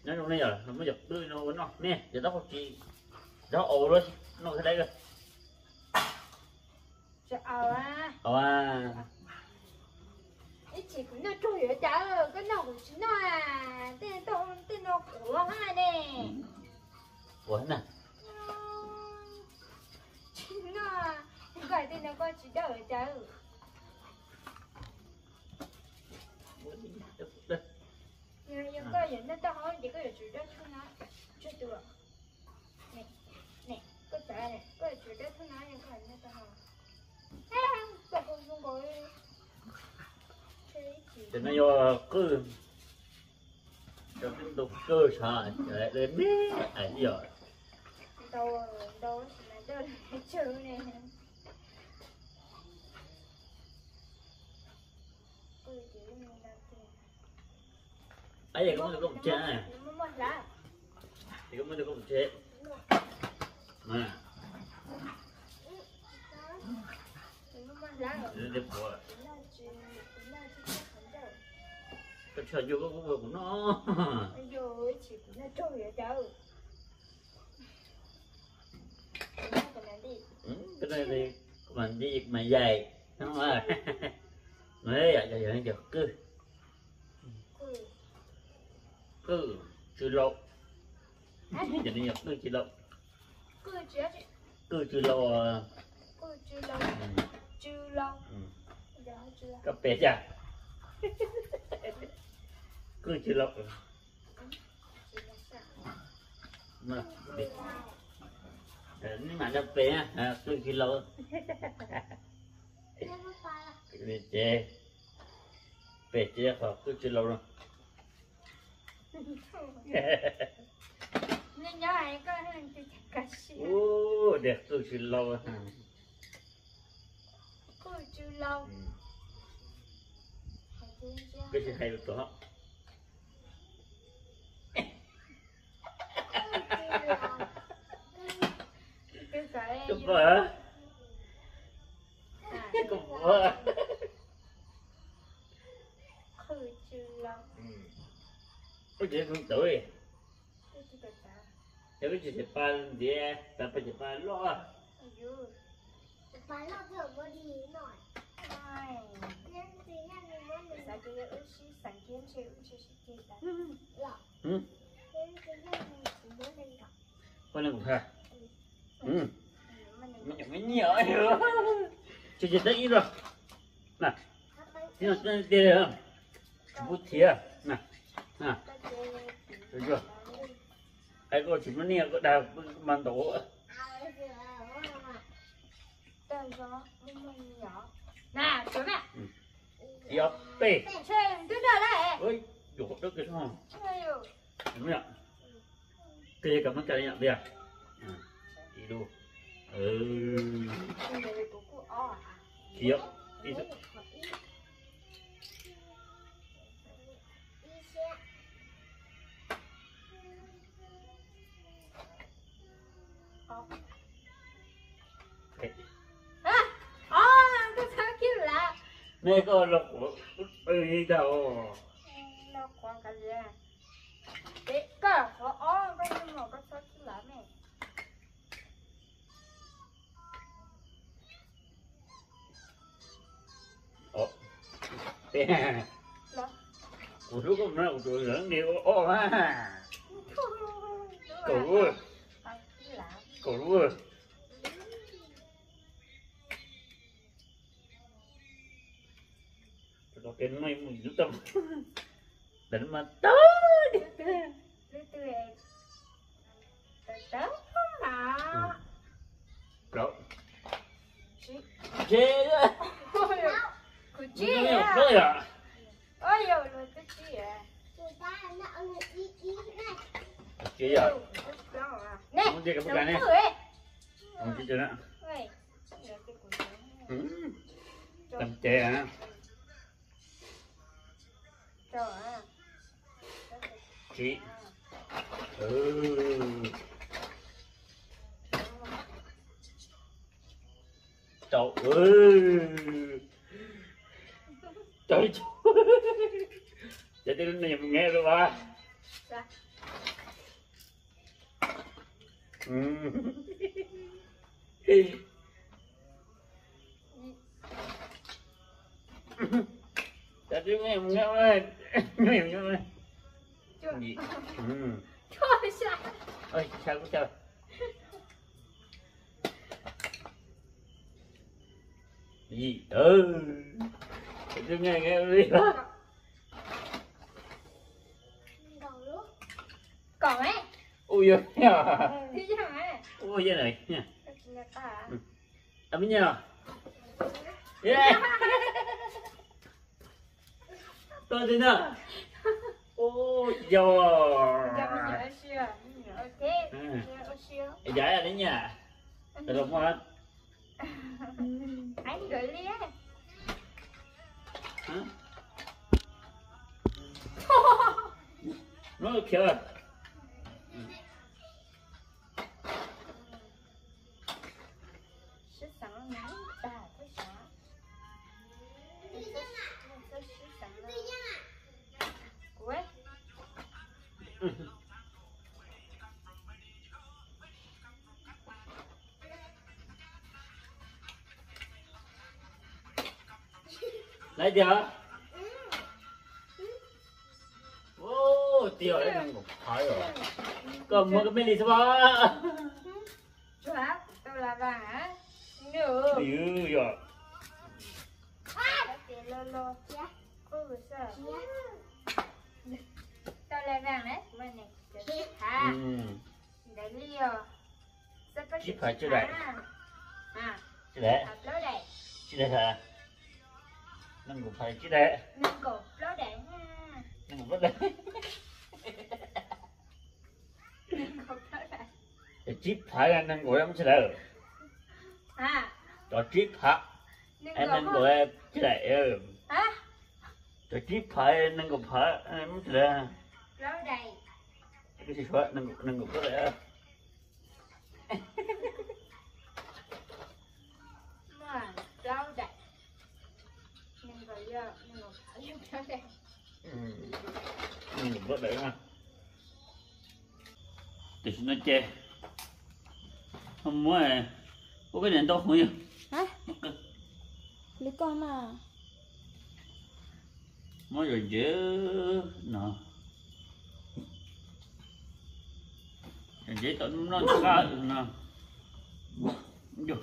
nó trong này rồi nó mới giật tươi nó vẫn nè nè giờ tóc chị đó ồ rồi nó cái đây rồi à ít chỉ cũng nó chui ở chợ cái nó của chúng nó à tên nó của hai nè của nè chính nó gọi tên nó có chỉ đỡ ở chợ nhưng có những nó tao hỏi chỉ có chỉ đỡ thôi nó chưa được nè nè có trả này có chỉ đỡ thôi nó nhưng có những nó tao hỏi tao không có thì nó vô cứ cho cái tục cơ sở để đến biết ấy giờ đâu đâu là đâu là chữ này ấy vậy cũng được cũng chết này thì cũng được cũng chết mà được của cái chơi vô cái của nó rồi chỉ cũng là trôi ở đâu cái này thì mình đi mà dày đúng không mấy vậy giờ giờ cứ chưa lâu giờ đi nhập cứ chưa lâu cứ chưa lâu cà phê chả cứ chưa lâu mà đi nhưng mà cà phê à cứ chưa lâu đi chơi phê chơi hoặc cứ chưa lâu rồi nên nhớ ai có hình thì cả sĩ ô đẹp cứ chưa lâu chưa lâu cái gì hay được đó cúp vợ cúp vợ chưa lâu có chuyện không tuổi cái gì thì pan gì ta phải chỉ pan lo pan lo thở body nổi sao cái ước sĩ sáng kiến chơi ước sĩ kia ta con này cũng ha mình nhiều nữa chơi chơi đấy rồi nè thế nó tiền không bút thìa nè nè được chưa ai có chỉ muốn nhiều có đào màn tổ tên gió nhỏ nè xuống nè yếu tê chơi cứ đợi đây ơi đủ hộp đất cái không đúng không ạ cây cảm ơn cây nhận đi à đi đu kia đi thôi cái sao kia là này có lộc đi đâu nó quan cái gì đấy cả có cái gì mà cái sao kia là mẹ ủa lúc hôm nay tụi lớn đi ô ha cậu ơi nó cái này mình giữ tâm đánh mà tới mà rồi chê đó của chị à rồi à ôi rồi rồi cái chị à chị à nè không chơi cái bức này không chơi nữa tầm chè à chị trời ơi trời vậy thì này mình nghe rồi ba Tại chứ nghe nghe ơi, nghe ơi. Chưa. Gì? Trời sao? Ôi sao cũng sao? Gì? Tại chứ nghe đi đó. Đầu lúc Còn ấy. Ui giời. Thế chứ hả? Ui giời này nha. Là ta. Ấm nha. Yeah. Tôi thế nào? Ôi giời. Giờ mình nhớ chưa? Mình nhớ thế. Nhớ chưa? Giải là đấy nha. Được không anh? Anh gửi đi á. Hả? Nó kìa. Sức sáng nắng ta thấy sáng. Sức sáng nắng. Ủa? Lấy chưa? Ô, tiêu ấy nó ngục khỏi rồi. Còn một cái bên đi sao ba? Chú hả? Tôi là vàng hả? Nữa. Dữ rồi. Đó tiền lô lô. Cô vừa sợ. Tôi là vàng đấy. Bên này. Để hả? Để liều. Chip phải chưa đây? À. Chứ đấy. Hợp lối đây. Chứ đấy hả? Nó ngục phải chứ đấy. Nâng cột lối đây nha. Nó ngục rất đấy. Nâng cột lối đây. Cái chip phải anh đang ngồi em chứ đấy. À. Cho chip hả? Em đang ngồi em chứ đấy. Hả? Cho chip phải anh đang ngồi phải em chứ đấy. Lối đây. Cái gì vậy? Nâng ngục rất đấy. Mà lối đây. Nâng cột vô. Nâng cột phải vô lối đây. Nâng ngục rất đấy mà. Để nó chê. Không muốn à. Có cái đèn đâu không nhỉ? Hả? Lấy con mà. Mới rồi dễ nè. Dễ tận nó cá nè. Vô.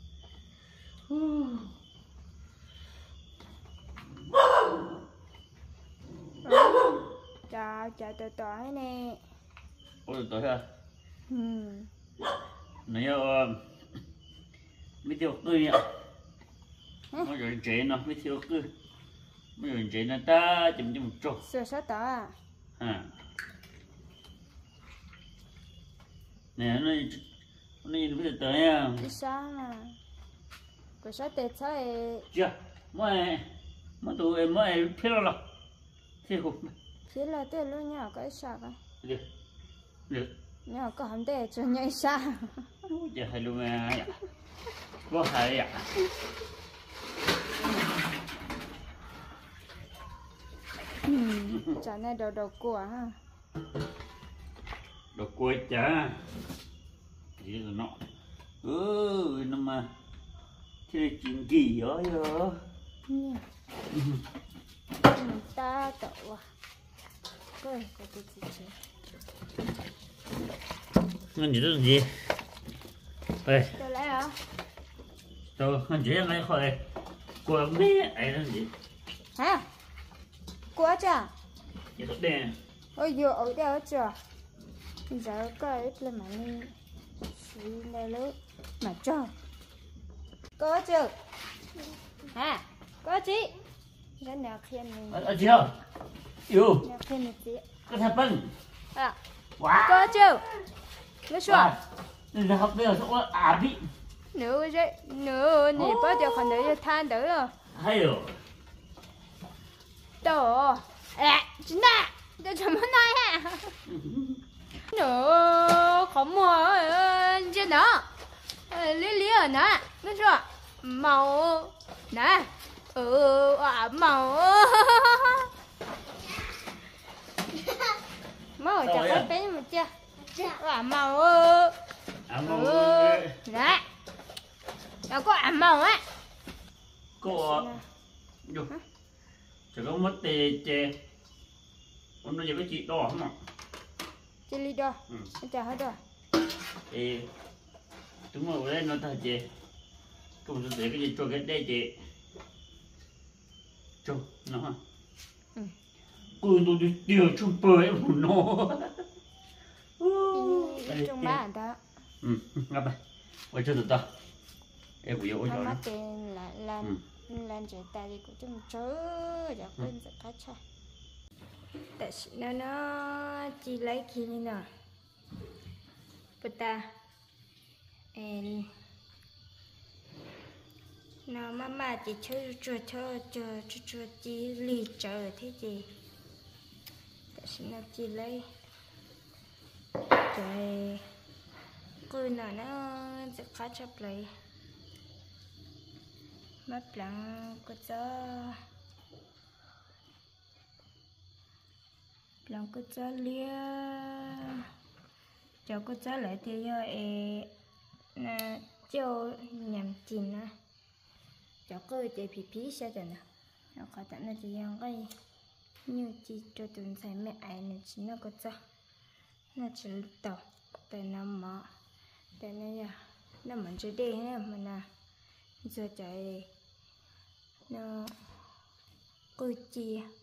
Chào tội nè. Ôi tội ha. Ừ. Nãy mấy tiêu cười nhỉ. Mới rồi dễ nè, mấy tiêu cười. Mới rồi dễ nè ta chấm chấm một chỗ. Sửa sát tỏ à? À. Nè nó bây giờ tới à. Đi sao mà. Của sát tết sao ấy. Chưa. Mới tụi em mới phía rồi. Thế hụt. Phía là tết luôn nhỏ có sao vậy? Được. Được. Nhỏ có hẳn tết cho nhảy sao. Giờ hay luôn à. Có hay à. Chả này đầu của ha. Đồ quay chả. Gì là nó. Nó mà. Thế này chuyện gì đó vậy? Ta cậu à. Coi có cái gì chứ. Anh gì đó là gì? Ê. Tôi lấy hả? Anh chị ngay khỏi. Của mẹ ấy là gì? Hả? Của chả? Chị tốt đen. Ôi dồi ôi đeo chưa? Bây giờ có ít lên mà đi. Xí này lúc mà cho. Có chứ? Hả? Có chị? Cái nào khen mình? Chị ơi. Yêu. Nào khen mình chị? Có thật bận. À. Wow. Có chứ? Nó xóa. Nên là học bây giờ có ả bị. Nữa vậy. Nữa nè bắt đầu còn nữa than đỡ rồi. Hay rồi. Đồ. À, chính là. Tôi chẳng muốn nói ha. Nữa không mua trên đó. Lý ở nó. Nó xóa. Màu. Nè. Màu. Màu chả có bé mà chưa. Màu. ăn màu Đấy. Đâu có ăn màu á. cô vô chỉ có mất tê chè hôm nay giờ có chị đỏ không ạ Chị đi đâu? Anh chào hết rồi. thì chúng mà ở đây nó thật chè cũng sẽ cái gì cho cái đây chè cho nó hả cô tôi đi tiêu chung bơi em nó Trong ba anh ta. ngáp đây quay cho tụi ta em cũng yêu Anh nó mắt tên là lan trẻ ta đi cũng chung chớ giờ quên giật cá cha. Tại sao nó chỉ lấy kia như nào? Bata and nó mama chỉ chơi chỉ lì chờ thế gì? Tại sao nó chỉ lấy trời cười nó sẽ khá chấp lấy mất lặng có cho lia cho có cho lại thì giờ là cho nhầm chìm nè cho cơ chạy phí sao rồi nè nó khỏi tận là chỉ ăn cái như chỉ cho tuần sai mẹ ai nên chỉ nó có cho nó chỉ tàu tại nó mở tại nó giờ nó mình chơi đi nè mình à giờ chạy nó cứ chia